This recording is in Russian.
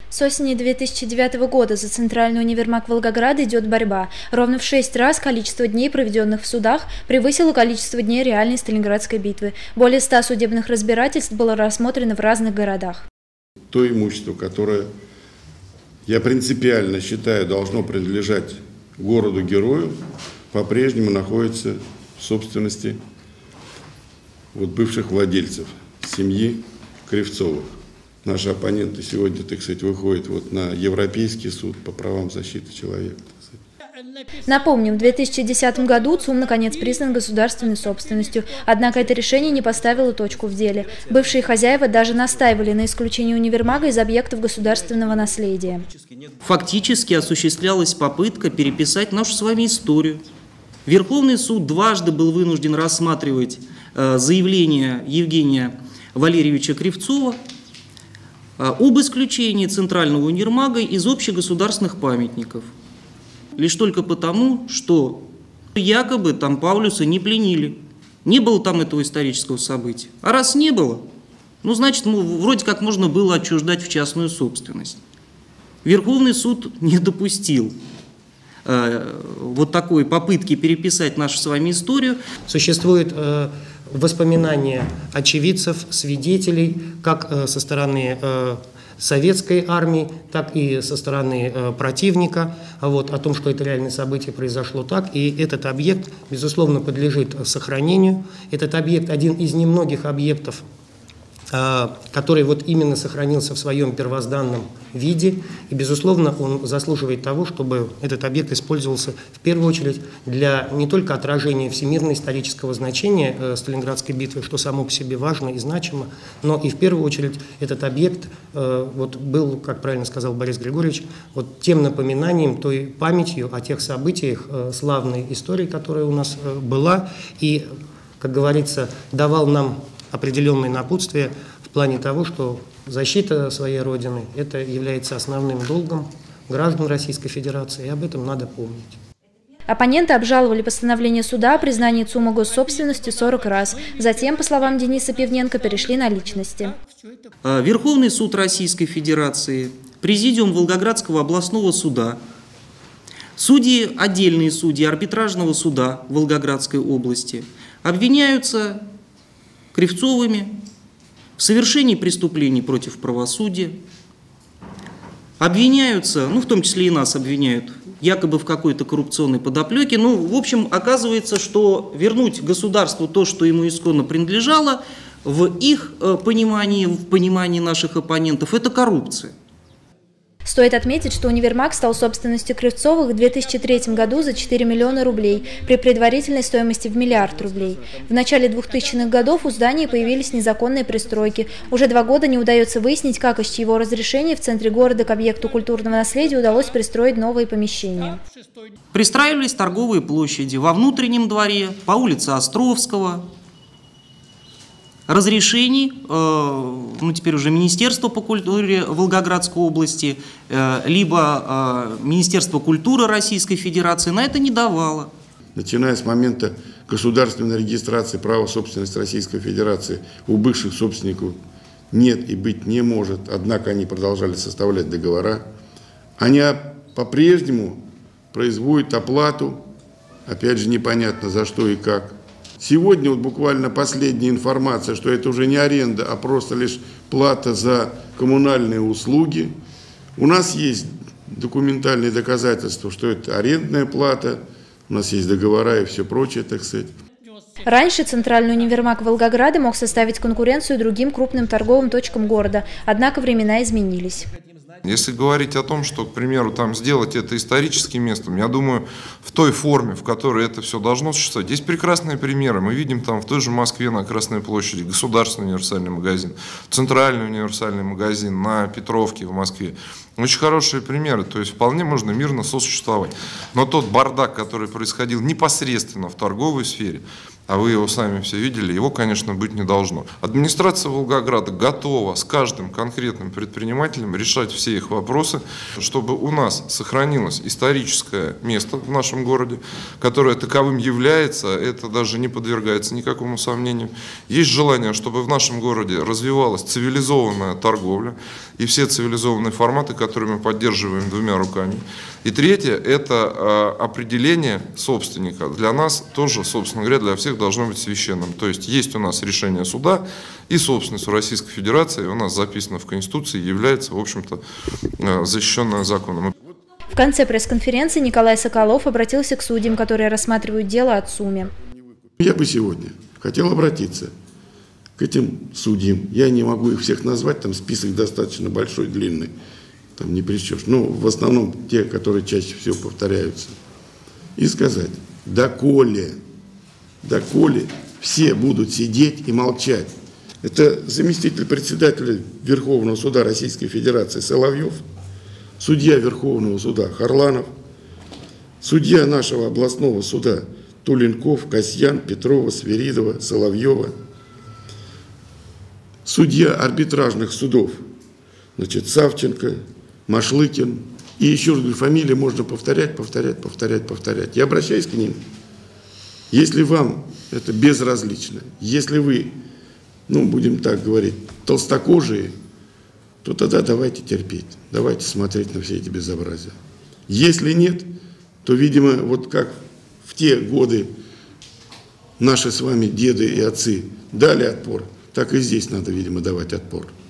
С осени 2009 года за Центральный универмаг Волгограда идет борьба. Ровно в 6 раз количество дней, проведенных в судах, превысило количество дней реальной Сталинградской битвы. Более 100 судебных разбирательств было рассмотрено в разных городах. То имущество, которое, я принципиально считаю, должно принадлежать городу-герою, по-прежнему находится в собственности бывших владельцев семьи Кривцовых. Наши оппоненты сегодня, так сказать, выходят на Европейский суд по правам защиты человека. Напомним, в 2010 году ЦУМ наконец признан государственной собственностью. Однако это решение не поставило точку в деле. Бывшие хозяева даже настаивали на исключении универмага из объектов государственного наследия. Фактически осуществлялась попытка переписать нашу с вами историю. Верховный суд дважды был вынужден рассматривать заявление Евгения Валерьевича Кривцова об исключении Центрального универмага из общегосударственных памятников. Лишь только потому, что якобы там Паулюса не пленили. Не было там этого исторического события. А раз не было, значит, вроде как можно было отчуждать в частную собственность. Верховный суд не допустил такой попытки переписать нашу с вами историю. Существует воспоминания очевидцев, свидетелей, как со стороны советской армии, так и со стороны противника, о том, что это реальное событие произошло так. И этот объект, безусловно, подлежит сохранению. Этот объект один из немногих объектов, который именно сохранился в своем первозданном виде. И, безусловно, он заслуживает того, чтобы этот объект использовался в первую очередь для не только отражения всемирно-исторического значения Сталинградской битвы, что само по себе важно и значимо, но и в первую очередь этот объект был, как правильно сказал Борис Григорьевич, тем напоминанием, той памятью о тех событиях славной истории, которая у нас была, и, как говорится, давал нам определенные напутствия в плане того, что защита своей Родины – это является основным долгом граждан Российской Федерации, и об этом надо помнить. Оппоненты обжаловали постановление суда о признании ЦУМа госсобственностью 40 раз. Затем, по словам Дениса Пивненко, перешли на личности. Верховный суд Российской Федерации, Президиум Волгоградского областного суда, судьи, отдельные судьи арбитражного суда Волгоградской области обвиняются Кривцовыми в совершении преступлений против правосудия, обвиняются, в том числе и нас обвиняют, якобы в какой-то коррупционной подоплеке. В общем, оказывается, что вернуть государству то, что ему исконно принадлежало, в их понимании, в понимании наших оппонентов, это коррупция. Стоит отметить, что универмаг стал собственностью Кривцовых в 2003 году за 4 миллиона рублей при предварительной стоимости в 1 миллиард рублей. В начале 2000-х годов у здания появились незаконные пристройки. Уже 2 года не удается выяснить, как и с чьего разрешения в центре города к объекту культурного наследия удалось пристроить новые помещения. Пристраивались торговые площади во внутреннем дворе, по улице Островского. Разрешений, теперь уже Министерство по культуре Волгоградской области, либо Министерство культуры Российской Федерации на это не давало. Начиная с момента государственной регистрации права собственности Российской Федерации у бывших собственников нет и быть не может, однако они продолжали составлять договора. Они по-прежнему производят оплату, опять же непонятно за что и как. Сегодня буквально последняя информация, что это уже не аренда, а просто лишь плата за коммунальные услуги. У нас есть документальные доказательства, что это арендная плата, у нас есть договора и все прочее, так сказать. Раньше Центральный универмаг Волгограда мог составить конкуренцию другим крупным торговым точкам города, однако времена изменились. Если говорить о том, что, к примеру, там сделать это историческим местом, я думаю, в той форме, в которой это все должно существовать, есть прекрасные примеры. Мы видим там в той же Москве на Красной площади государственный универсальный магазин, центральный универсальный магазин на Петровке в Москве. Очень хорошие примеры, то есть вполне можно мирно сосуществовать. Но тот бардак, который происходил непосредственно в торговой сфере, а вы его сами все видели, его, конечно, быть не должно. Администрация Волгограда готова с каждым конкретным предпринимателем решать все их вопросы, чтобы у нас сохранилось историческое место в нашем городе, которое таковым является, это даже не подвергается никакому сомнению. Есть желание, чтобы в нашем городе развивалась цивилизованная торговля и все цивилизованные форматы, которые мы поддерживаем двумя руками. И третье – это определение собственника. Для нас тоже, собственно говоря, для всех должно быть священным. То есть у нас решение суда, и собственность Российской Федерации у нас записано в Конституции, является, в общем-то, защищенная законом. В конце пресс-конференции Николай Соколов обратился к судьям, которые рассматривают дело о ЦУМе. Я бы сегодня хотел обратиться к этим судьям. Я не могу их всех назвать, там список достаточно большой, длинный, там не причешь. Но в основном те, которые чаще всего повторяются. И сказать, доколе все будут сидеть и молчать. Это заместитель председателя Верховного суда Российской Федерации Соловьев, судья Верховного суда Харланов, судья нашего областного суда Туленков, Касьян, Петрова, Свиридова, Соловьева, судья арбитражных судов, значит, Савченко, Машлыкин. И еще раз говорю, фамилии можно повторять. Я обращаюсь к ним. Если вам это безразлично, если вы, будем так говорить, толстокожие, то тогда давайте терпеть, давайте смотреть на все эти безобразия. Если нет, то, видимо, вот как в те годы наши с вами деды и отцы дали отпор, так и здесь надо, видимо, давать отпор.